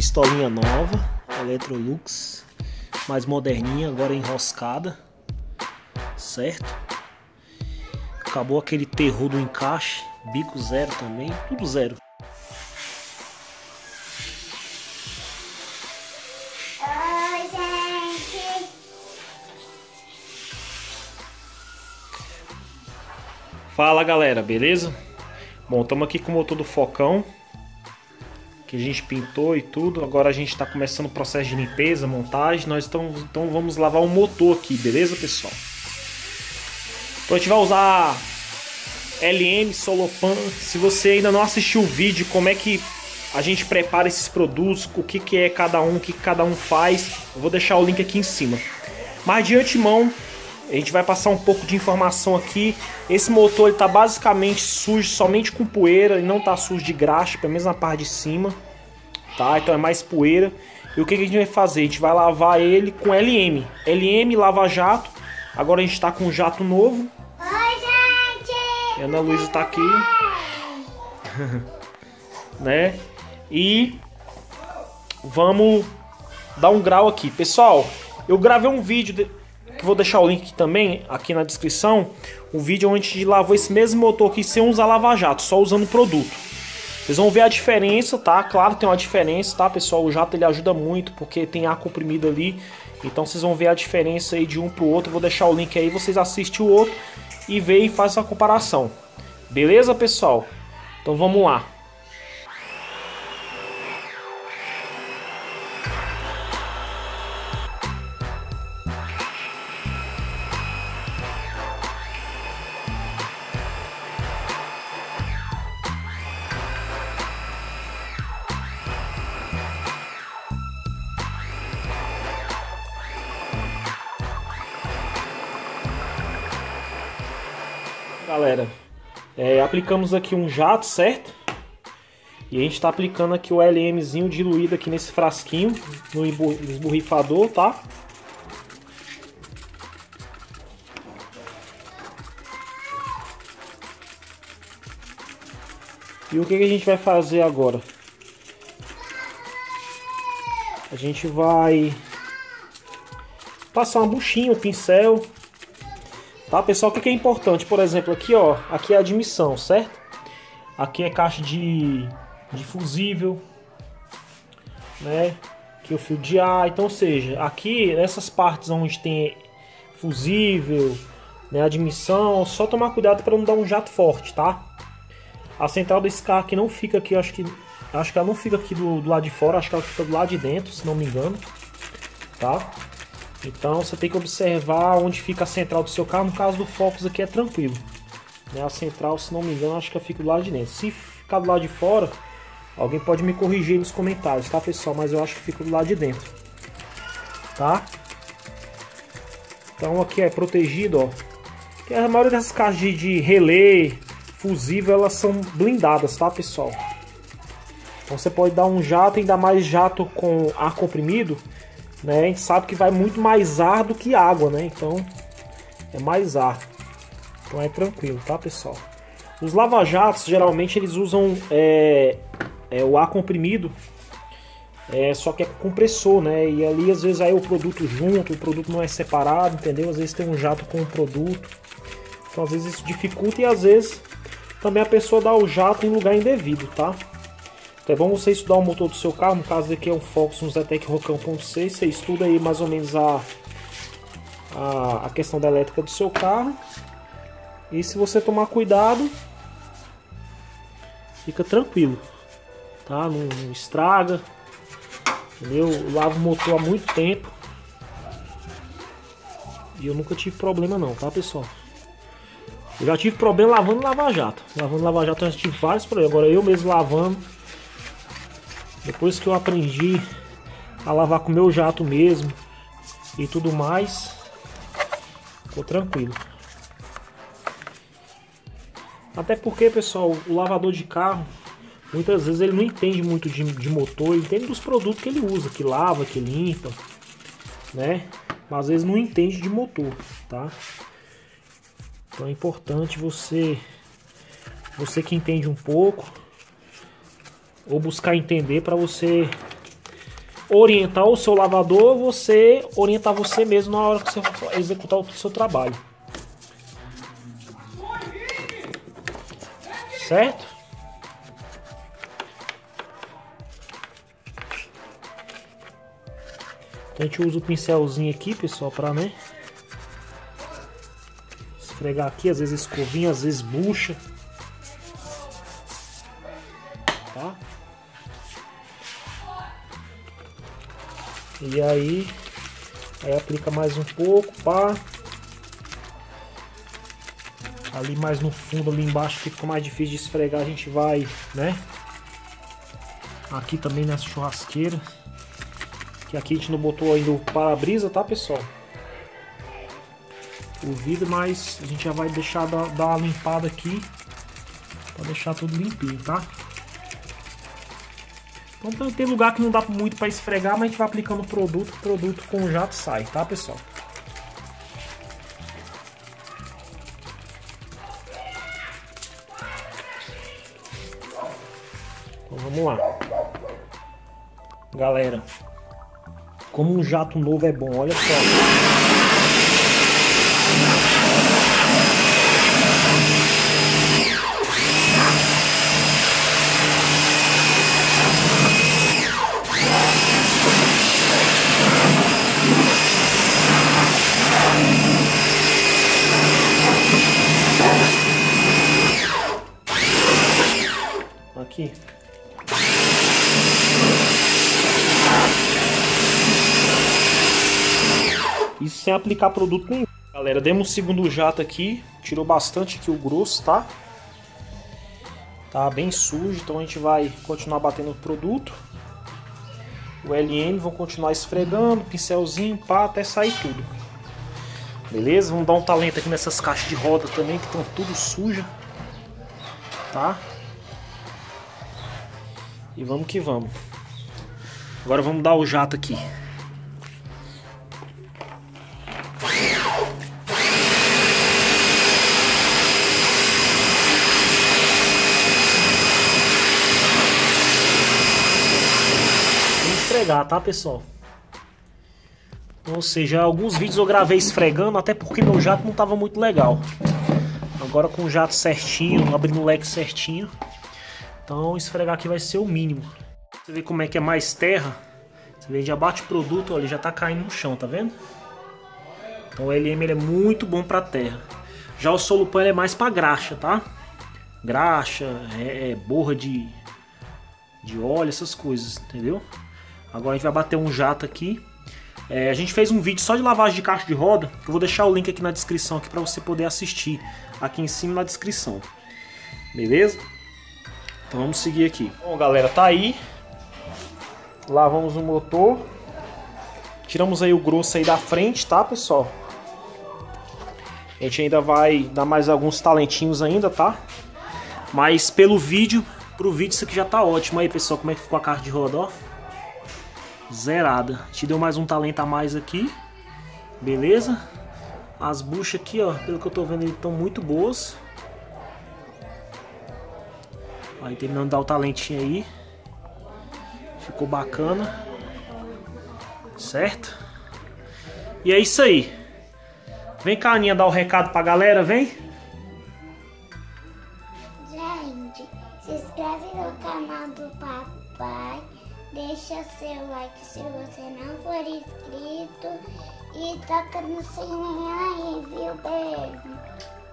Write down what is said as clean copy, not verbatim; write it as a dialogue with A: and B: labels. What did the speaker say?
A: Pistolinha nova, Electrolux, mais moderninha, agora enroscada, certo? Acabou aquele terror do encaixe, bico zero também, tudo zero.
B: Oi, gente!
A: Fala galera, beleza? Bom, estamos aqui com o motor do Focão, que a gente pintou e tudo. Agora a gente está começando o processo de limpeza, montagem. Então vamos lavar o motor aqui, beleza pessoal? Então a gente vai usar LM Solopan. Se você ainda não assistiu o vídeo, como é que a gente prepara esses produtos, o que é cada um, o que cada um faz, eu vou deixar o link aqui em cima. Mas de antemão, a gente vai passar um pouco de informação aqui. Esse motor está basicamente sujo somente com poeira, ele não está sujo de graxa, pelo menos na parte de cima, tá? Então é mais poeira. E o que a gente vai fazer? A gente vai lavar ele com LM Lava Jato. Agora a gente está com um jato novo.
B: Oi, gente!
A: E a Ana Luísa está aqui. Né? E vamos dar um grau aqui. Pessoal, eu gravei um vídeo que vou deixar o link aqui também, aqui na descrição. Um vídeo onde a gente lavou esse mesmo motor aqui sem usar lava-jato, só usando o produto. Vocês vão ver a diferença, tá? Claro, tem uma diferença, tá, pessoal? O jato ele ajuda muito porque tem ar comprimido ali. Então vocês vão ver a diferença aí de um pro outro. Vou deixar o link aí, vocês assistem o outro e veem e fazem a comparação. Beleza, pessoal? Então vamos lá. Galera, aplicamos aqui um jato, certo? E a gente está aplicando aqui o LMzinho diluído aqui nesse frasquinho, no esborrifador, tá? E o que a gente vai fazer agora? A gente vai passar uma buchinha, um pincel. Tá, pessoal, o que é importante? Por exemplo, aqui, ó, aqui é a admissão, certo? Aqui é caixa de fusível, né? Aqui é o fio de ar. Então, ou seja, aqui nessas partes onde tem fusível, né, admissão, só tomar cuidado para não dar um jato forte, tá? A central desse carro aqui não fica aqui, acho que ela não fica aqui do lado de fora, acho que ela fica do lado de dentro, se não me engano, tá? Então você tem que observar onde fica a central do seu carro. No caso do Focus aqui é tranquilo, né? A central, se não me engano, acho que fica do lado de dentro. Se ficar do lado de fora, alguém pode me corrigir nos comentários, tá, pessoal? Mas eu acho que fica do lado de dentro, tá? Então aqui é protegido, ó. Porque a maioria dessas caixas de relé, fusível, elas são blindadas, tá, pessoal? Então você pode dar um jato, ainda mais jato com ar comprimido, né? A gente sabe que vai muito mais ar do que água, né? Então é mais ar. Então é tranquilo, tá, pessoal? Os lava-jatos geralmente eles usam o ar comprimido, só que é com compressor, né? E ali às vezes aí o produto junto, o produto não é separado, entendeu? Às vezes tem um jato com o produto, então às vezes isso dificulta e às vezes também a pessoa dá o jato em lugar indevido, tá? Então é bom você estudar o motor do seu carro. No caso aqui é um Focus, um Zetec Rocan 1.6. Você estuda aí mais ou menos a questão da elétrica do seu carro. E se você tomar cuidado, fica tranquilo, tá? Não estraga, entendeu? Eu lavo o motor há muito tempo e eu nunca tive problema não, tá, pessoal? Eu já tive problema lavando lava-jato. Lavando lava-jato eu já tive vários problemas. Agora eu mesmo lavando, depois que eu aprendi a lavar com o meu jato mesmo e tudo mais, ficou tranquilo. Até porque, pessoal, o lavador de carro, muitas vezes ele não entende muito de motor, ele entende dos produtos que ele usa, que lava, que limpa, né? Mas às vezes não entende de motor, tá? Então é importante você que entende um pouco, ou buscar entender para você orientar o seu lavador, você orientar você mesmo na hora que você for executar o seu trabalho. Certo? A gente usa o pincelzinho aqui, pessoal, para, né, esfregar aqui, às vezes escovinha, às vezes bucha. Tá? E aí aplica mais um pouco, pá. Ali mais no fundo, ali embaixo, que fica mais difícil de esfregar, a gente vai, né? Aqui também nessa churrasqueira. Que aqui a gente não botou ainda o para-brisa, tá, pessoal? O vidro, mas a gente já vai deixar dar uma limpada aqui para deixar tudo limpinho, tá? Então tem lugar que não dá muito para esfregar, mas a gente vai aplicando o produto com o jato sai, tá, pessoal? Então vamos lá. Galera, como um jato novo é bom, olha só. Aqui. Isso sem aplicar produto nenhum. Galera, demos um segundo jato aqui. Tirou bastante aqui o grosso, tá? Tá bem sujo, então a gente vai continuar batendo o produto. O LM, vão continuar esfregando, pincelzinho, pá, até sair tudo. Beleza? Vamos dar um talento aqui nessas caixas de roda também, que estão tudo sujas. Tá? E vamos que vamos. Agora vamos dar o jato aqui. Vamos esfregar, tá, pessoal? Ou seja, alguns vídeos eu gravei esfregando, até porque meu jato não estava muito legal. Agora com o jato certinho, abrindo o leque certinho. Então esfregar aqui vai ser o mínimo. Você vê como é que é mais terra. Você vê, já bate o produto, olha, ele já tá caindo no chão, tá vendo? Então o LM ele é muito bom pra terra. Já o Solupan ele é mais pra graxa, tá? Graxa, borra de óleo, essas coisas, entendeu? Agora a gente vai bater um jato aqui. A gente fez um vídeo só de lavagem de caixa de roda, que eu vou deixar o link aqui na descrição aqui para você poder assistir, aqui em cima na descrição. Beleza? Então vamos seguir aqui. Bom, galera, tá aí. Lavamos o motor. Tiramos aí o grosso aí da frente, tá, pessoal? A gente ainda vai dar mais alguns talentinhos ainda, tá? Mas pelo vídeo, pro vídeo isso aqui já tá ótimo. Aí, pessoal, como é que ficou a caixa de roda, ó? Zerada. Te deu mais um talento a mais aqui. Beleza? As buchas aqui, ó, pelo que eu tô vendo, estão muito boas. Aí terminando de dar o talentinho aí. Ficou bacana. Certo? E é isso aí. Vem cá, Aninha, dar o recado pra galera, vem.
B: Gente, se inscreve no canal do papai. Deixa seu like se você não for inscrito. E toca no sininho aí, viu? Beijo.